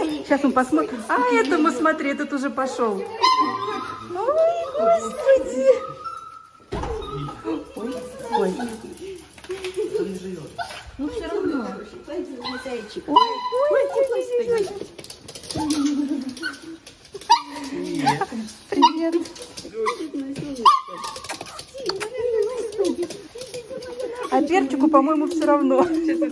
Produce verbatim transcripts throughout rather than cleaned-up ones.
Сейчас он посмотрит. А, этому смотри, этот уже пошел. Ой, господи. Ой, ой. Ну все равно. Ой, ой, ой, ой, ой. Привет. А перчику, по-моему, все равно.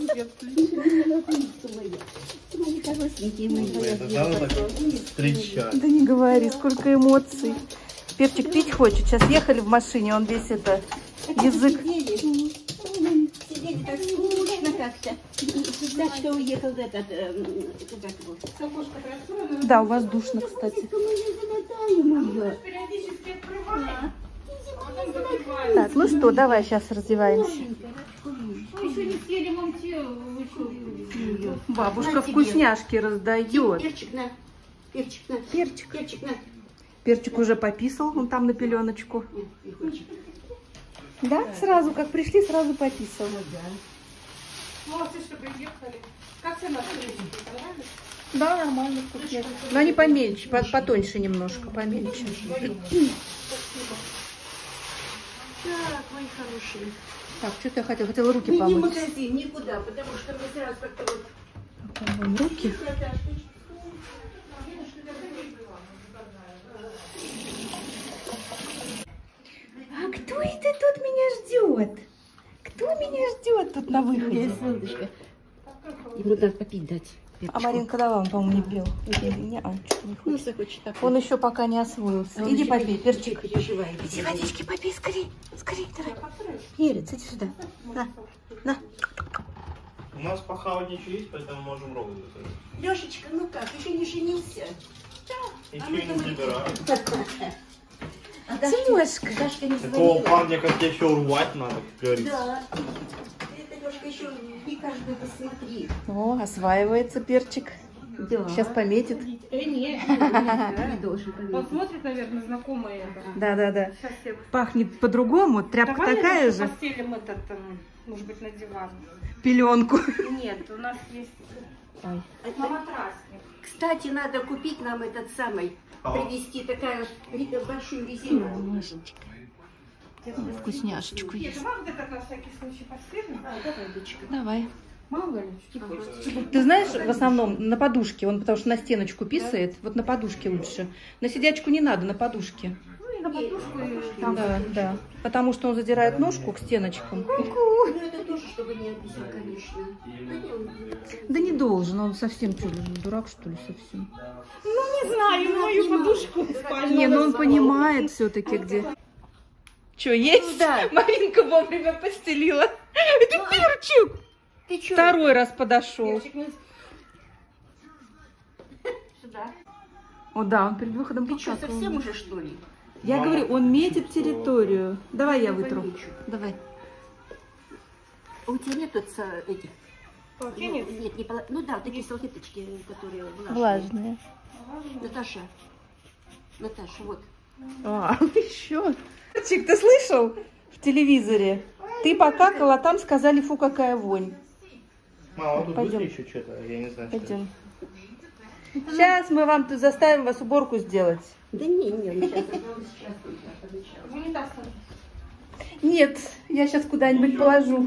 Да не говори, сколько эмоций. Перчик пить хочет. Сейчас ехали в машине, он весь это язык. Сидели так скучно как-то. Так что уехал этот... Да, у вас душно, кстати. Так, ну что, давай сейчас раздеваемся. Бабушка вкусняшки раздает. Перчик на. Перчик на. Перчик. Перчик на. Перчик уже пописал, он там на пеленочку. Да, сразу, как пришли, сразу пописал. Молодцы, что приехали. Как все наши люди? Понравились? Да, нормально, вкусно. Но они помельче, потоньше немножко, помельче. Так, мои хорошие. Так, что-то я хотела, хотела руки Не в помыть. магазин, никуда, потому что мы сразу как-то вот... Помыть руки. А кто это тут меня ждет? Кто меня ждет тут на выходе? Солнышко. Ему надо попить дать. А Маринка дала, он, по-моему, не пил. Не, а, что не Ну, хочет. захочет так. Он еще пока не освоился. А он Иди еще попей, не перчик. переживает. Иди водички попей, скорей. Скорей, давай. Перец, иди сюда. На, на. У нас похавать ничего есть, поэтому можем роллы готовить. Лешечка, ну как, еще не женился? Еще и не забираю. А Дашка, Тимошка. Дашка не Такого звонила. парня, как я, еще урвать надо, как говорится. Да. Это, Лешка, еще не каждый посмотри. О, осваивается перчик. Да. Сейчас пометит. Э, нет. Не должен пометить. Он смотрит, наверное, знакомое это. Да, да, да. Сейчас я... Пахнет по-другому, тряпка Давай такая наверное, же. постелим этот, эм, может быть, на диван. Пеленку. Нет, у нас есть Ой. на матрасник. Кстати, надо купить нам этот самый, привезти такая ри- большую резину. Вкусняшечку Нет, есть. давай вот этот на всякий случай постелим. А, давай, дочка. Давай. Мало ли, что хочешь. Ты знаешь, в основном на подушке, он потому что на стеночку писает, вот на подушке лучше. На сидячку не надо, на подушке. Ну и на подушку. и там. Да, да. Потому что он задирает ножку к стеночкам. Ну, это тоже, чтобы не обидел, конечно. Да не должен, он совсем что ли, дурак что ли совсем. Ну, не знаю, мою подушку спальню. Не, ну он понимает все-таки где. Че, есть? Да. Маринка вовремя постелила. Это перчик. Ты что? Второй раз подошел. Сюда. О, да, он перед выходом Ты что, покакал. совсем уже, что ли? Я говорю, он метит территорию. Давай я вытру. Давай. А у тебя нет тут са- этих? Полотенец? Ну, нет, не пола- Ну да, такие салфеточки, которые влажные. Влажные. Наташа. Наташа, вот. А, еще. Чик, ты слышал в телевизоре? Ты покакал, а там сказали, фу, какая вонь. Мама, тут Пойдем. будет еще что-то? Я не знаю, что это. Пойдем. Сейчас мы вам тут заставим вас уборку сделать. Да не, не, ну сейчас. сейчас, В унитаз. Нет, я сейчас куда-нибудь положу.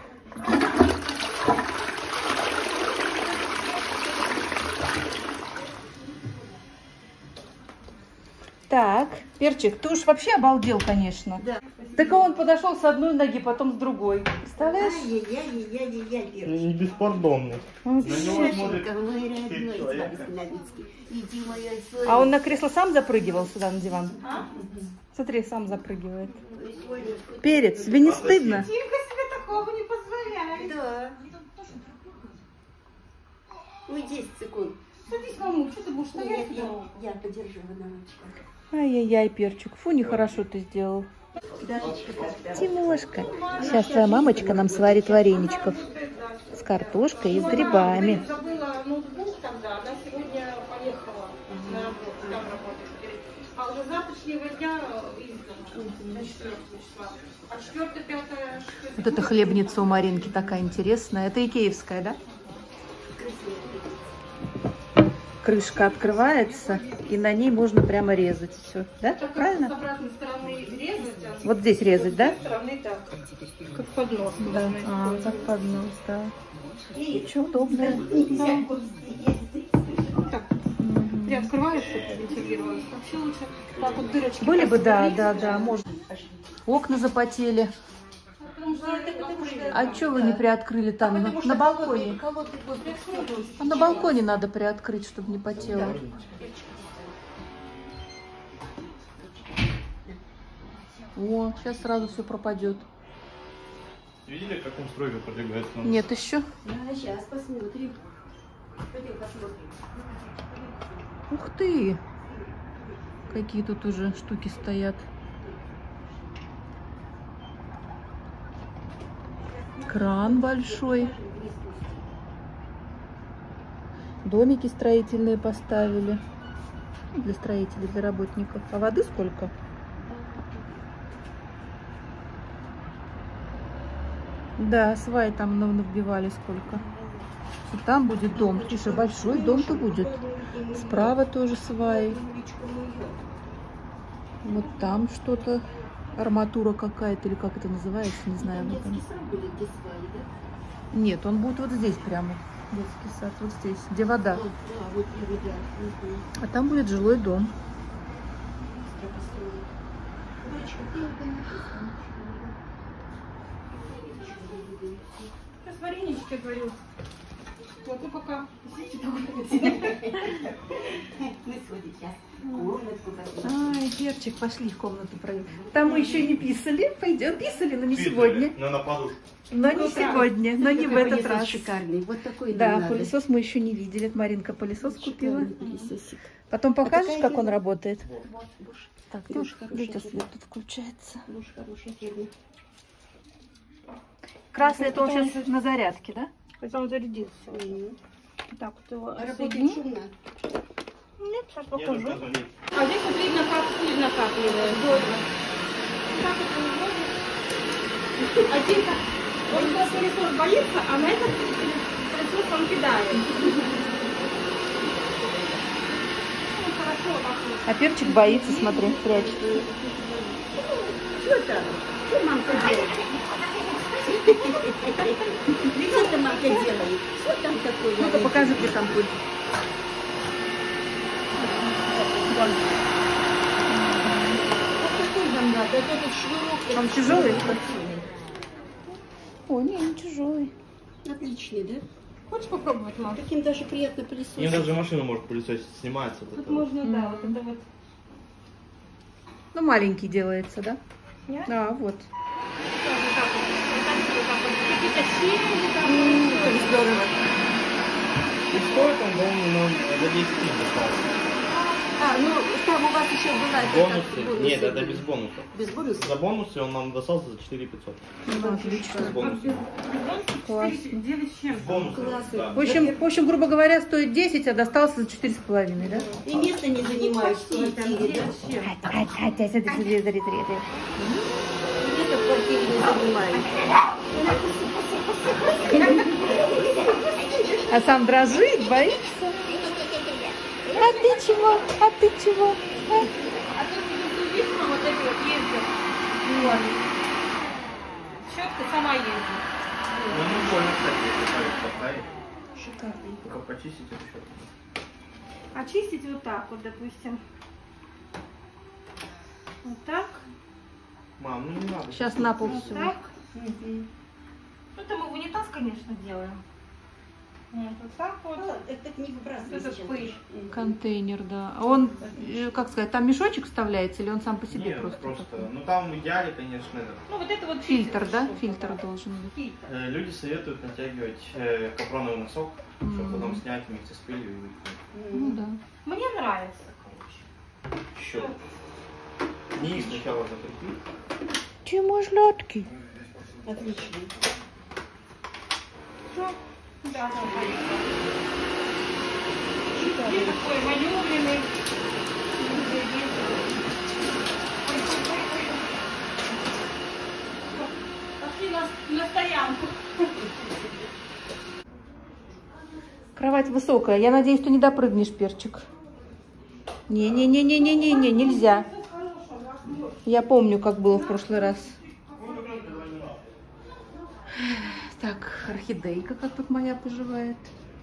Так, перчик, ты уж вообще обалдел, конечно. Да. Так а он подошел с одной ноги, потом с другой. Представляешь? Ай-яй-яй-яй-яй-яй. Ну, беспардонный. Он- На него смотрит Сашенька, мой семь родной, человек. Становицкий. Иди, моя А он на кресло сам запрыгивал сюда на диван? А? Смотри, сам запрыгивает. Соня. Перец, тебе не стыдно? Тимка себе такого не позволяет. Да. Ой, десять секунд. Садись, маму, что ты будешь Нет, стоять? я, я подержу Ивановичка. Ай-яй-яй, перчик, фу, нехорошо ты сделал. Дашечка как-то. Тимошка, сейчас твоя мамочка нам сварит вареничков с картошкой и с грибами. Забыла ноутбук тогда, она сегодня поехала на работу, там работает. А уже с завтрашнего дня издана, до четвёртого числа. А четвёртое, пятое, шестое... Вот эта хлебница у Маринки такая интересная. Это икеевская, да? крышка открывается, и на ней можно прямо резать все, да? Так, Правильно? С обратной стороны резать, а Вот здесь резать, да? с стороны так. Как поднос. Да. можно А, использовать. как поднос, да. Очень удобно. Так, приоткрывается, вентилируется. Вообще лучше так вот дырочки. Были бы, да, посмотреть. да, да, можно. Окна запотели. Потому что это потому что- А что вы не приоткрыли там, на, на балконе? А на балконе надо приоткрыть, чтобы не потело. О, сейчас сразу все пропадет. Видели, как он стройка продвигается? Нет еще. Да, сейчас посмотрим. Пойдем посмотрим. Ух ты! Какие тут уже штуки стоят. Кран большой. Домики строительные поставили. Для строителей, для работников. А воды сколько? Да, сваи там ну, набивали сколько. И там будет дом. Слушай, большой дом-то будет. Справа тоже сваи. Вот там что-то. Арматура какая-то, или как это называется, не знаю. об этом. Детский сад будет, где сваи, да? Нет, он будет вот здесь прямо. Детский сад, вот здесь, где вода. А, да, вот я видела. Мгм. А там будет жилой дом. Быстро построили. Дочка, ты это написано. Сейчас варенички говорю. Вот, ну пока. Мы сходим сейчас. Комнатку посмотрим. Ай, перчик, пошли в комнату проверим. Там мы еще не писали. Пойдем, писали, но не Писали, сегодня. но на подушку. Но не сегодня, но не в Какой этот пылесос раз. шикарный. Вот такой Да, нам надо. пылесос мы еще не видели. Это Маринка пылесос купила. Шикарный пылесосик. Потом покажешь, такая как он фирма? работает? Вот, Бош. Так, Бош, ну, хорошая видите, фирма. свет тут включается. Бош, хорошая фирма. Красный, это он сейчас на зарядке, да? Хотя он зарядился. Мгм. Так, вот его Работает отсоедини. шумно. Нет, сейчас Я покажу. только звонил. А здесь вот видно, как пыль накапливает. Так это выводит. Один так, он сейчас пылесос боится, а на этот пылесос он кидает. Ну, хорошо, так вот. А перчик боится, смотри, прячет. Что это? Что мамка делает? Что это мамка делает? Что там такое? Ну-ка, покажи, где там пыль. Вот такой нам надо. Вот этот шнурок. Он тяжелый? О, не, не тяжелый. Отличный, да? Хочешь попробовать, мам? Таким даже приятно Им пылесосить. даже машину может пылесосить, снимается. вот Тут это вот. можно, да, вот это вот. Ну, маленький делается, да? Нет? А, вот. Тоже так вот. Вот так вот, так вот. Какие-то щели там. Как здорово. И стоит он, по-моему, нам за десять тысяч достался. А, ну там у вас еще была это Бонусы? как бонусы Нет, это были. без бонусов. Без бонусов? За бонусы он нам достался за четыре пятьсот. Ну, отлично. С бонусом. Классно. девять с чем? С бонусом, Классно. да. В общем, в общем, грубо говоря, стоит десять, а достался за четыре с половиной, да? И место не занимаешь в квартире, да? Хотя, смотри, смотри, смотри, смотри. И место в квартире не занимаешь. А сам дрожит, боится. А ты чего? А ты чего? А? А тут видно вот эти вот ездят. Вот. Щетка сама ездит. Ну, не больно, кстати, если палец поставить. Шикарный. Только почистить эту щетку. Очистить вот так вот, допустим. Вот так. Мам, ну не надо. Сейчас на пол Вот все. так. Мгм. Это мы в унитаз, конечно, делаем. Вот, вот так вот. А, это не выбрасывай Это сейчас. пыль. Мгм. Контейнер, да. А он, э, как сказать, там мешочек вставляется или он сам по себе Нет, просто? просто. такой? Ну там в идеале, конечно, этот. Ну вот это вот Фильтр, да? штука, Фильтр да. должен быть. Фильтр. Э, Люди советуют натягивать э, капроновый носок, чтобы М. потом снять вместе с пылью и выкинуть. Ну да. Мне нравится. Еще. Низ сначала закрепить. Чему жлотки? Отлично. Что? Да, да, да. Где такой маневренный? Пошли на, на стоянку. Кровать кровать высокая. Я надеюсь, ты не допрыгнешь, перчик. Не-не-не-не-не-не, нельзя. Я помню, как было в прошлый раз. Так, орхидейка, как тут моя поживает.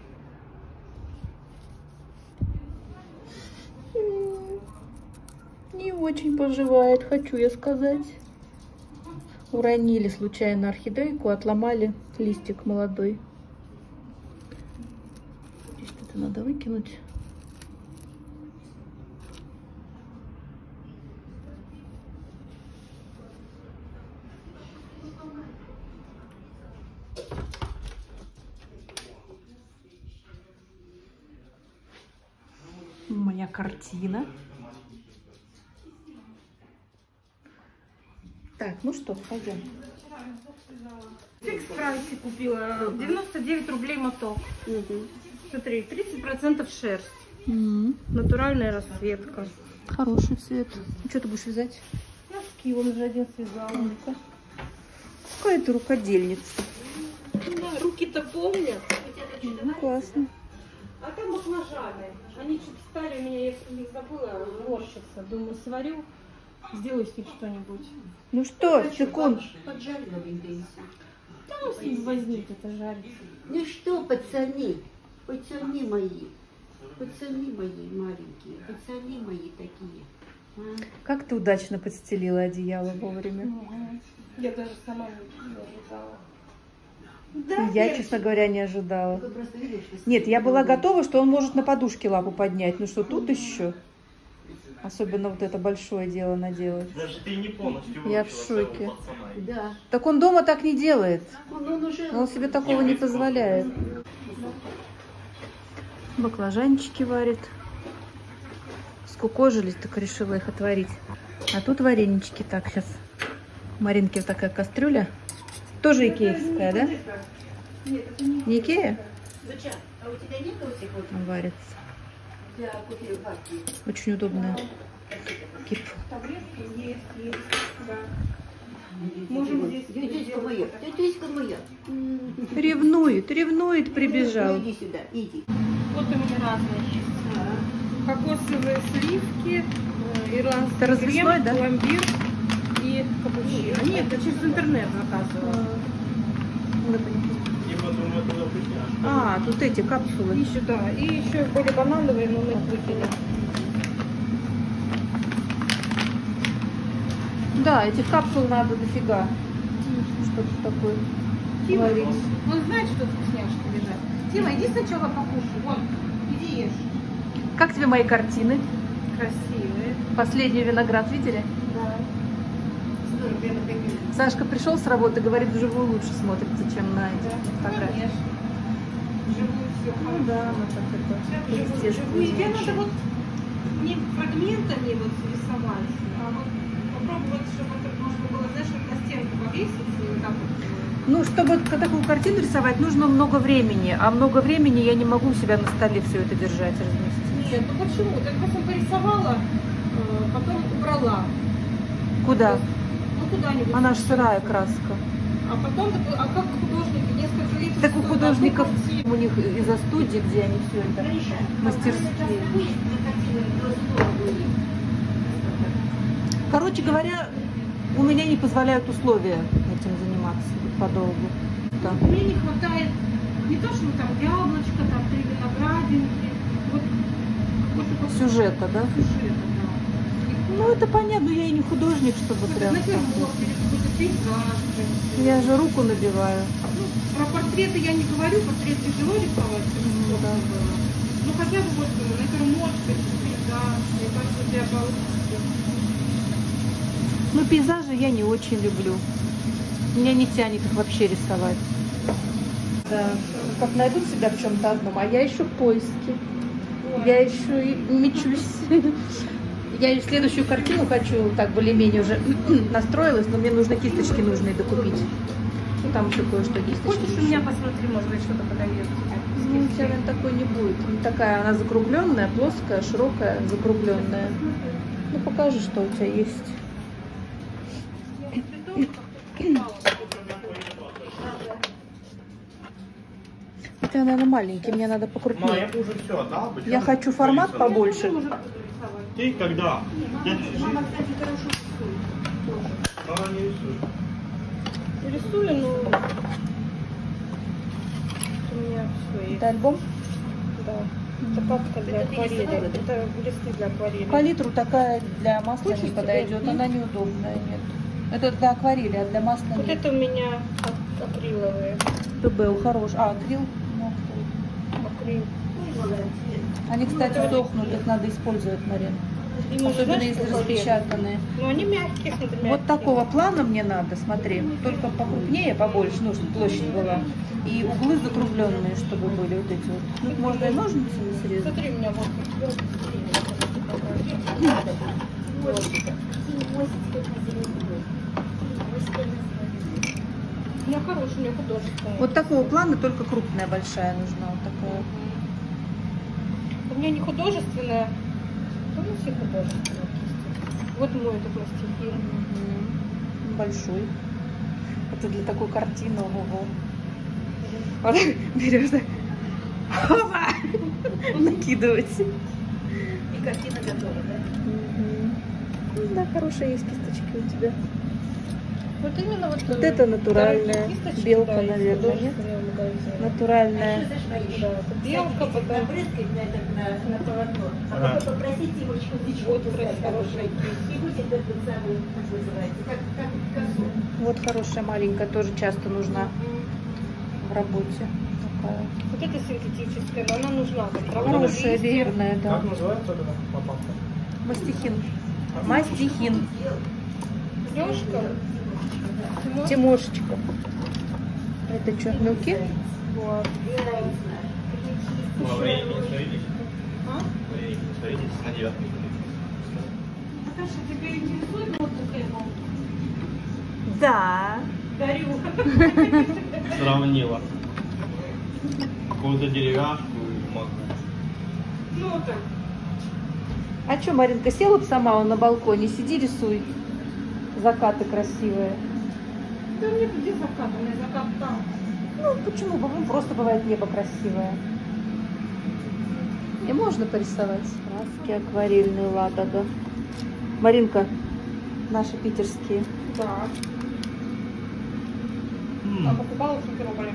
Не очень поживает, хочу я сказать. Уронили случайно орхидейку, отломали листик молодой. Здесь это надо выкинуть. Моя картина. Так, ну что, пойдем. В фикс-прайсе купила девяносто девять рублей моток. Угу. Смотри, тридцать процентов шерсть. М-м, Натуральная расцветка. хороший цвет. Ну, что ты будешь вязать? Носки вон уже один связала. Ну-ка. Какая ты рукодельница. Да, руки-то помнят. Ну, классно. А там баклажаны. Они чуть стали у меня, я их забыла, морщится. Думаю, сварю, сделаю с них что-нибудь. Ну что, секунд. Поджарила в интенсии. Там с ним возник это жарить. Ну что, пацаны, пацаны мои, пацаны мои маленькие, пацаны мои такие. А? Как ты удачно подстелила одеяло вовремя. Я даже сама не ожидала. И я, честно говоря, не ожидала. Вы просто видели, что Нет, я была готова, что он может на подушке лапу поднять. Ну что, тут еще. Особенно вот это большое дело наделать. Даже ты не полностью Я выучила в своего шоке. пацана. Да. Так он дома так не делает. Он, он уже... Он себе такого не позволяет. Баклажанчики варит. Скукожились, так решила их отварить. А тут варенички. Так, сейчас. У Маринки вот такая кастрюля. Тоже икеевская, да? Нет, это не... Не Икея? Доча, а у тебя нет вот этих вот? Варится. Я купила варки. Очень удобная. Кип. Таблетки есть, есть, да. Можем здесь Тетечка моя, тетечка моя. Ревнует, ревнует, прибежал. Ну, иди сюда, иди. Вот у меня разные есть. Кокосовые сливки, э, ирландский Это развесной, крем, да? пломбир и капучино. Нет, я через интернет заказывала. И потом это запрещено. А, тут эти капсулы. Еще, да, и еще были банановые, но мы их выкинули. Да, этих капсул надо дофига. Что-то такое Тима, варить. он знает, что вкусняшки лежат. Тима, иди сначала покушай. Вон, иди ешь. Как тебе мои картины? Красивые. Последний виноград видели? Да. Смотри, прямо такие. Сашка пришел с работы, говорит, вживую лучше смотрится, чем на Да. этих фотографиях. Конечно. Живую все Ну да, ну так это Живую, живую. Тебе надо вот не фрагментами вот рисовать, а вот попробовать, чтобы это можно было, знаешь, вот на стенку повесить и вот так вот. Ну, чтобы такую картину рисовать, нужно много времени. А много времени я не могу у себя на столе все это держать, разместить. Нет, ну почему? Ты просто порисовала, э, потом убрала. Куда? Ну куда-нибудь. Она же сырая краска. А потом, а как художники несколько лет... Так у рисуют художников, одну картину. у них из-за студии, где они все это мастерские. Короче говоря, у меня не позволяют условия этим заниматься подолгу. Да. Мне не хватает не то, что там яблочко, там три виноградинки, вот какой-то Сюжета, да? сюжета, да. Ну, это понятно, я и не художник, чтобы прям... Натюрморт или какой-то пейзаж. Я же руку набиваю. Ну, про портреты я не говорю, портрет тяжело рисовать, Ну, да. ну хотя бы вот натюрморт, пейзаж, мне кажется, у тебя получится. Ну, пейзажи я не очень люблю. Меня не тянет их вообще рисовать. Да. Как найдут себя в чем-то одном, а я еще в поиске. Я еще и мечусь. Я и следующую картину хочу, так более-менее уже настроилась, но мне нужно кисточки нужные докупить. Ну, там еще кое-что кисточки. Хочешь еще. у меня посмотри, может быть, что-то подойдет? Ну, у тебя, наверное, такой не будет. Не такая, она закругленная, плоская, широкая, закругленная. Ну, покажи, что у тебя есть. Это я, наверное, маленький, мне надо Ма, я покрупнее. бы уже все отдал бы. Я чё хочу ты формат нарисовал? побольше. Ты когда? Я не Мама, кстати, хорошо рисует. Мама не рисует. Рисую, но у меня все есть. Это альбом? Да. Это папка для акварели. Это листы для акварели. Палитру такая для масла не Хочешь подойдет, тебе? она неудобная, нет. Это для акварели, а для масла Вот нет. это у меня ак- акриловые. ПБ хорош. А, акрил? Ну, Акрил. они, кстати, сохнут, их надо использовать, Марин. Им уже, Особенно знаешь, если сколько лет? распечатанные. Но они мягкие, смотри, мягкие. Вот такого плана мне надо, смотри. Только покрупнее, побольше, ну, чтобы площадь была. И углы закругленные, чтобы были вот эти вот. Ну, можно и ножницами срезать. Смотри, у меня вот. У меня хороший, у меня художественный. Вот такого плана, только крупная, большая нужна. Вот такая. У меня не художественная. У меня все художественные кисти. Вот мой этот мастихин. Мгм. Большой. Это для такой картины. Ого. Вот так берешь так. Опа! Накидывать. И картина готова, да? Мгм. Да, хорошие есть кисточки у тебя. Вот именно вот, Вот это натуральная дорогие кисточки, белка, да, из наверное, нет? художественного магазина. Натуральная. Знаешь, Мариш, Да, это белка, потом набрызгать на, это, на, на полотно, а Ага. потом попросить Тимочку дичку Вот пускать хорошая. хороший. И будет этот самый, как называется, как, как косу. Вот хорошая маленькая, тоже часто нужна в работе. Такая. вот это синтетическая, но она нужна. Вот травяные Хорошая, листья. верная, да. Как называется вот эта попавка? Мастихин. Мастихин. Лёшка. Тимошечка. Это что, мелки? Вот. Во времени не смотрите. А? Во времени не смотрите, на девятку. Наташа, тебя интересует вот это? Да. Дарю. Сравнила. Какую-то деревяшку и могу. Ну так. А что, Маринка, села бы сама он на балконе, сиди, рисуй. Закаты красивые. Да мне где закат? У меня закат там. Ну, почему бы? Ну, просто бывает небо красивое. И можно порисовать. Краски акварельные, ладога. Маринка, наши питерские. Да. А покупала в Симферополе.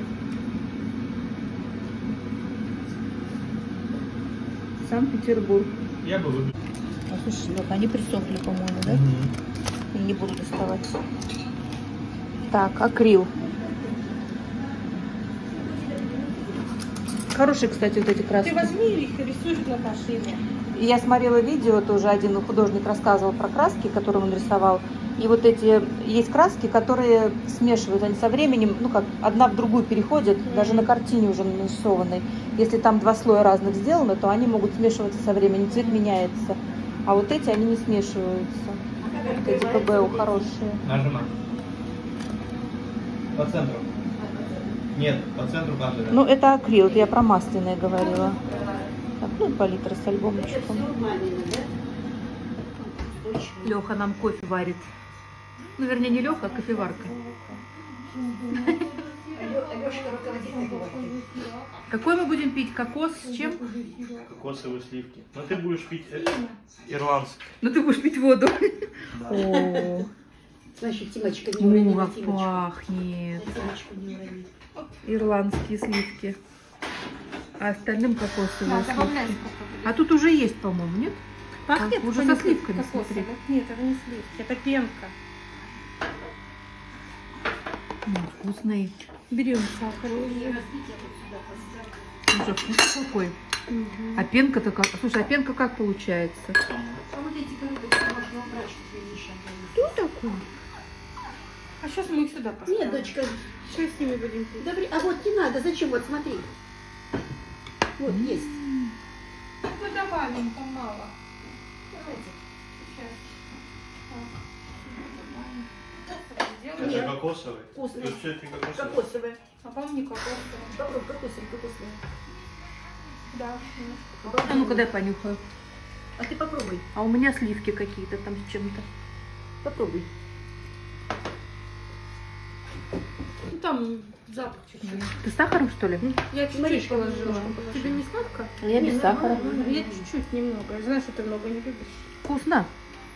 Санкт-Петербург. Я бы выбрал. А, слушай, вот они присохли, по-моему, да? Я не буду доставать. Так, акрил. Хорошие, кстати, вот эти краски. Ты возьми их и рисуешь на машине. И я смотрела видео, тоже один художник рассказывал про краски, которые он рисовал. И вот эти есть краски, которые смешивают, они со временем, ну как, одна в другую переходят, mm-hmm. даже на картине уже нарисованной. Если там два слоя разных сделано, то они могут смешиваться со временем, цвет меняется. А вот эти, они не смешиваются. Вот эти ПБУ хорошие. Нажимай. По центру. Нет, по центру каждый. Ну, это акрил, вот я про масляное говорила. Так, ну, палитра с альбомчиком. Леха нам кофе варит. Ну, вернее, не Леха, а кофеварка. Какой мы будем пить? Кокос с чем? Кокосовые сливки. Но ты будешь пить э, ирландский. Ну, ты будешь пить воду. Да. О, Значит, Тимочка не урони, как Тимочку. пахнет. Тимочку не урони. Ирландские сливки. А остальным кокосовые Да, добавляй сливки. сколько А тут уже есть, по-моему, нет? Пахнет А, уже со понюхай, сливками, кокосовым. смотри. Нет, это не сливки, это пенка. М, вкусный. Берем сахар. Слушай, вкус какой. А пенка-то как? Слушай, а пенка как получается? А вот эти коробочки можно убрать, чтобы не мешали. Что такое? А сейчас мы их сюда поставим. Нет, дочка, Что с ними будем пить? добре. А вот не надо, зачем? Вот смотри. Вот, есть. Мы добавим, там мало. Давайте. Это же кокосовый. Вкусный. Тут все это не кокосовый. Кокосовое. А по-моему, не кокосовый. Попробуй, кокосовое, кокосовое. Да. А ну-ка дай понюхаю. А ты попробуй, А у меня сливки какие-то там с чем-то. попробуй. там запах чуть-чуть. Ты с сахаром, что ли? Я чуть-чуть положила. Тебе не сладко? Я без сахара. Я чуть-чуть немного. Я знаю, что ты много не любишь. Вкусно.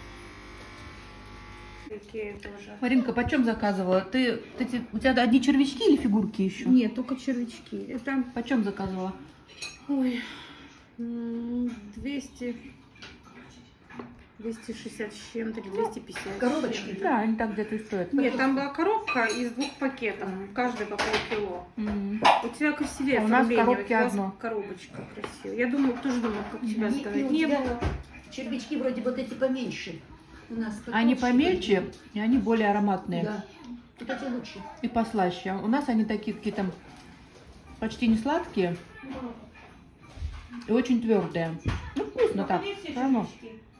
Какие тоже. Маринка, почем заказывала? Ты, ты, у тебя одни червячки или фигурки еще? Нет, только червячки. Это, Почем заказывала? ой, м, двести, двести шестьдесят с чем-то, или двести пятьдесят. Коробочки? Да, они так где-то и стоят. Нет, там была коробка из двух пакетов, каждый по полкило. М. У тебя красивее А у нас оформление, коробки у тебя одно. коробочка красивая. Я думаю, тоже думаю, как тебя И- и ставить. у Не тебя было. червячки вроде вот эти поменьше. У нас Они потолще помельче, были. и они более ароматные. Да. Вот эти лучше. И послаще. У нас они такие какие-то почти не сладкие и очень твердые. Ну, вкусно так. Все равно.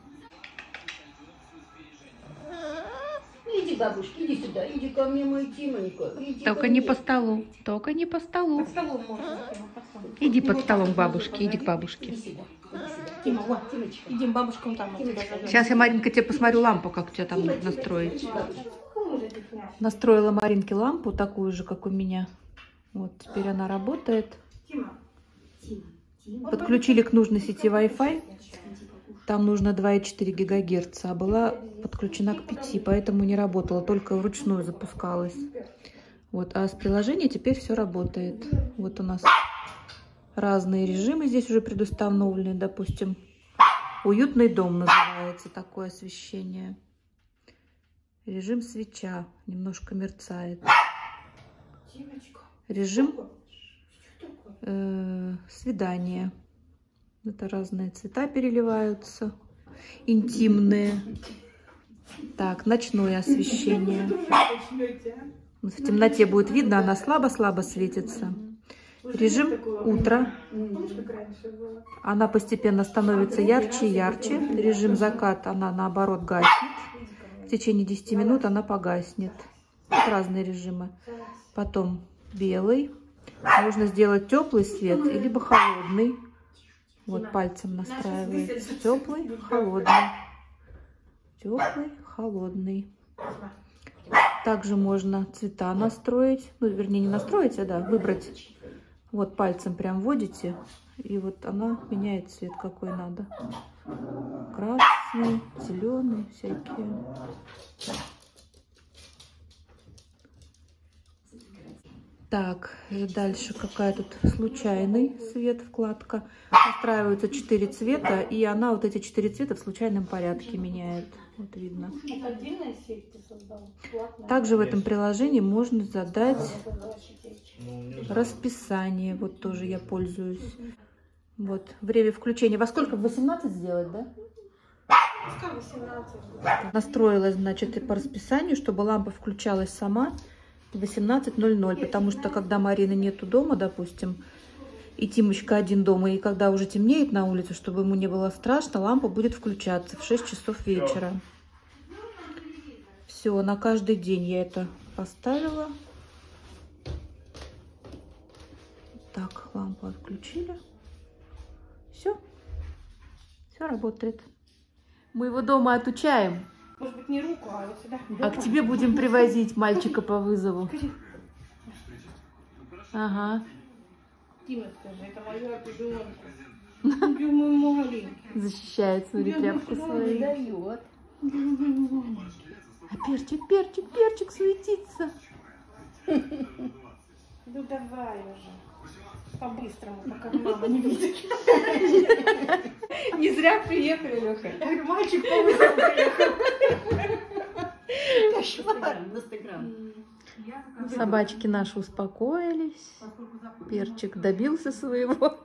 Ну, иди, бабушка, иди сюда. Иди ко мне, мой Тимонька. Иди ко Только не мне. по столу. Только не по столу. Под столом можно. Тима, под столом. Иди Его под там столом к внизу бабушке. Иди к позови. бабушке. Иди сюда. Иди сюда. Тима, вот. Тимочка. Идем, бабушка, он там у тебя Тимочка. зовет. Сейчас я, Маринка, тебе посмотрю лампу, как у тебя там Тима, Тима, настроить. Тима, бабушка. Какую же ты князь? Настроила Маринке лампу, такую же, как у меня. Вот, теперь она работает. Тима. Тима, Тима. Подключили к нужной сети Wi-Fi. Там нужно два и четыре гигагерца, а была подключена к пяти, поэтому не работала, только вручную запускалась. Вот, а с приложения теперь все работает. Вот у нас разные режимы здесь уже предустановлены, допустим. Уютный дом называется такое освещение. Режим свеча немножко мерцает. Тимочка. Режим Что такое? э, свидания. Это разные цвета переливаются, интимные. Так, ночное освещение. Вот в темноте будет видно, она слабо-слабо светится. Режим утро. Помнишь, как раньше было? Она постепенно становится ярче и ярче. Режим закат, она наоборот гаснет. В течение десяти минут она погаснет. Вот разные режимы. Потом белый. Можно сделать теплый свет, либо холодный. Вот пальцем настраивается. Теплый, холодный. Теплый, холодный. Также можно цвета настроить. Ну, вернее, не настроить, а да, выбрать. Вот пальцем прям вводите. И вот она меняет цвет, какой надо. Красный, зеленый, всякие. Так, и дальше какая тут случайный свет, вкладка. Настраиваются четыре цвета, и она вот эти четыре цвета в случайном порядке меняет. Вот видно. Это отдельная сеть ты создал? Платная? Также в этом приложении можно задать расписание. Вот тоже я пользуюсь. Вот, время включения. Во сколько? В восемнадцать сделать, да? Пускай восемнадцать. Настроилась, значит, и по расписанию, чтобы лампа включалась сама в восемнадцать ноль ноль, потому что когда Марины нету дома, допустим, и Тимочка один дома, и когда уже темнеет на улице, чтобы ему не было страшно, лампа будет включаться в шесть часов вечера. Все, на каждый день я это поставила. Так, лампу отключили. Все, все работает. Мы его дома отучаем. Может быть, не руку, а вот сюда. А к тебе будем привозить мальчика по вызову. Ага. Тима, скажи, это моя ребенка. Любимый маленький. Защищает свою Я тряпку думаю, свою. Дает. А перчик, перчик, перчик суетится. Ну давай уже. По-быстрому, пока мама не видит. Не зря приехали, Леха. Я говорю, мальчик по вызову приехал. Кошмар. Инстаграм. Собачки наши успокоились. Перчик добился своего.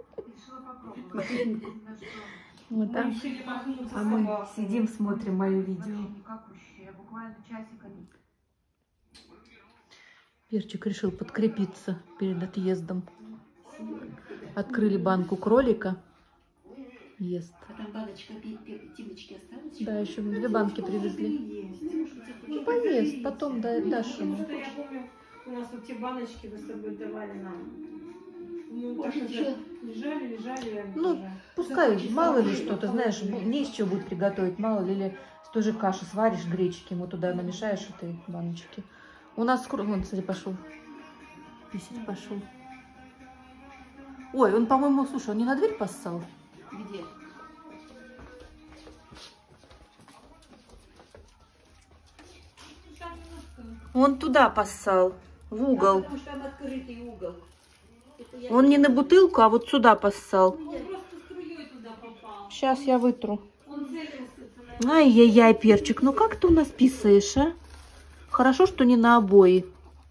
Вот так. Решили махнуться А мы собакой. сидим, смотрим мое видео. Перчик решил подкрепиться перед отъездом. Открыли банку кролика. Ест. А там баночка пи- пи- Тимочки осталась? Да, еще две банки привезли. Ну, поест, потом да- дашь ему. Что я помню, у нас вот те баночки вы с тобой давали нам. Ну, так Может, уже еще? лежали, лежали. я Ну, уже. пускай, мало ли что-то, знаешь, не из чего будет приготовить, мало ли, или с той же каши сваришь гречки, ему туда намешаешь этой баночки. У нас скоро... Вон, смотри, пошел. Писать пошел. Ой, он, по-моему, слушай, он не на дверь поссал? Где? Он туда поссал, в угол. Потому что там открытый угол. Это я... Он не на бутылку, а вот сюда поссал. Он просто струей туда попал. Сейчас я вытру. Он целился, наверное. Ай-яй-яй, перчик, ну как ты у нас писаешь, а? Хорошо, что не на обои.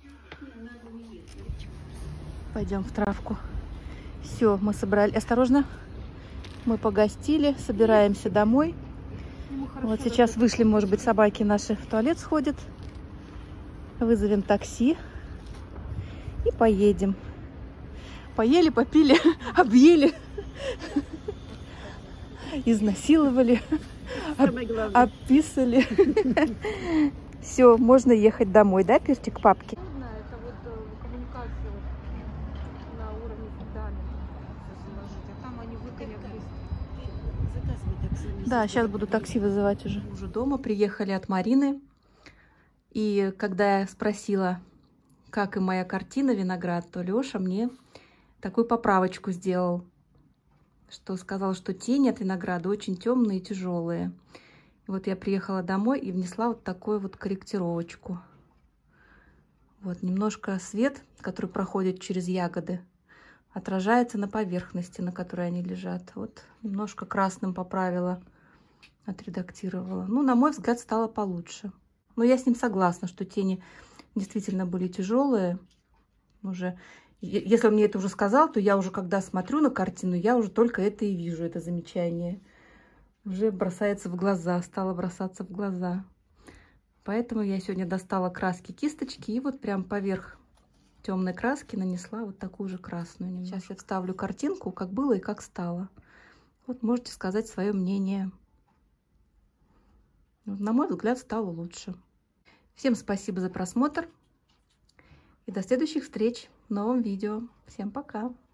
Пойдем в травку. Все, мы собрали. Осторожно. Мы погостили, собираемся домой. Вот сейчас вышли, может быть, собаки наши в туалет сходят. Вызовем такси и поедем. Поели, попили, объели, изнасиловали, об- описали. Все, можно ехать домой, да, Перчик, к папке? Это вот коммуникацию на уровне фундамента заложить, а там они выкорят быстро. Заказывай такси. Да, сейчас буду такси вызывать уже. Уже дома, приехали от Марины. И когда я спросила, как и моя картина «Виноград», то Леша мне такую поправочку сделал, что сказал, что тени от винограда очень темные и тяжелые. И вот я приехала домой и внесла вот такую вот корректировочку. Вот немножко свет, который проходит через ягоды, отражается на поверхности, на которой они лежат. Вот немножко красным поправила, отредактировала. Ну, на мой взгляд, стало получше. Но я с ним согласна, что тени действительно были тяжелые. Уже, если он мне это уже сказал, то я уже, когда смотрю на картину, я уже только это и вижу, это замечание. Уже бросается в глаза, стало бросаться в глаза. Поэтому я сегодня достала краски кисточки и вот прям поверх темной краски нанесла вот такую же красную. Немножко. Сейчас я вставлю картинку, как было и как стало. Вот можете сказать свое мнение. На мой взгляд, стало лучше. Всем спасибо за просмотр и до следующих встреч в новом видео. Всем пока!